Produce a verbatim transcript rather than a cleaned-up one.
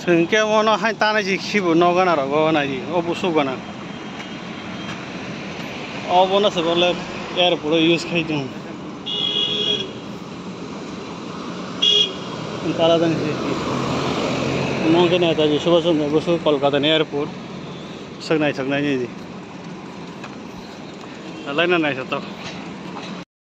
Sengke mono hai tanah ji khibu nogana rogo na ji obusu gana. Obona sebole airport use khai tung. Tala dang ji. Mungkin ada ji Subhash Chandra Bose Kolkata ni airport. Sagnai sagnai ji. Alai na nai sa to.